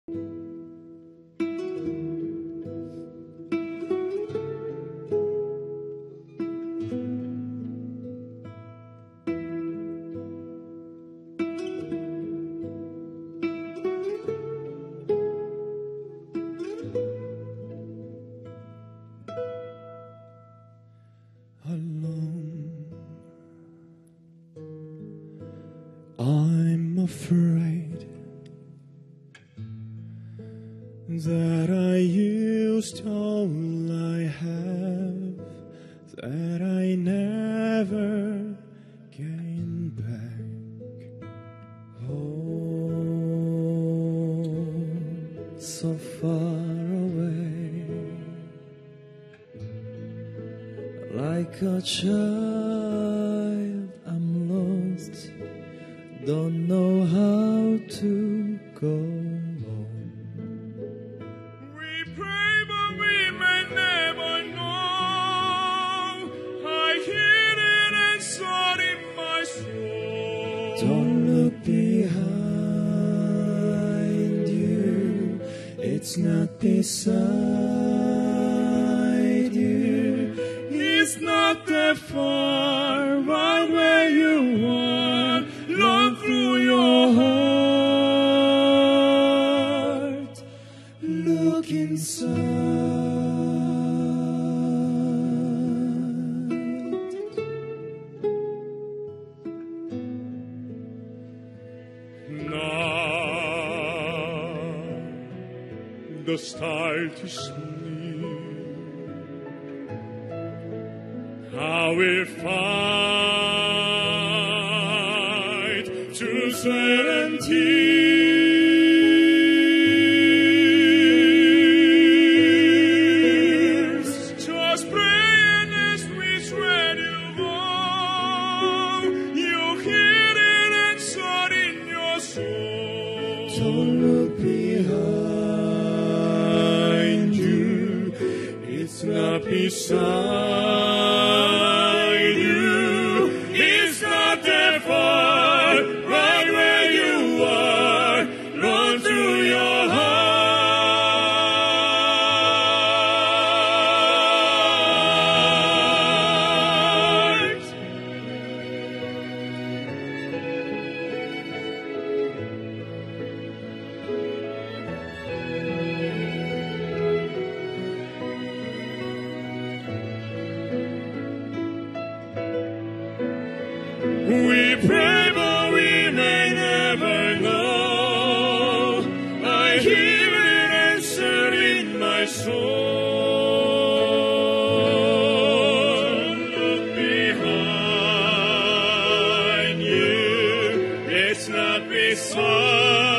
I'm afraid that I used all I have, that I never gain back. Oh, so far away, like a child I'm lost, don't know how to go on. We pray but we may never know. I hear it inside in my soul. Don't look behind you, it's not beside you, it's not that far, right where you are. Run through your heart, look inside. Now the start is near. How we fight to sweat and tears, just praying as we tread you on. You hear it inside in your soul. Don't look behind you, it's not beside you, it's not that far, right where you are. Run through your heart. We pray but we may never know. I hear it answer in my soul. Look behind you, it's not beside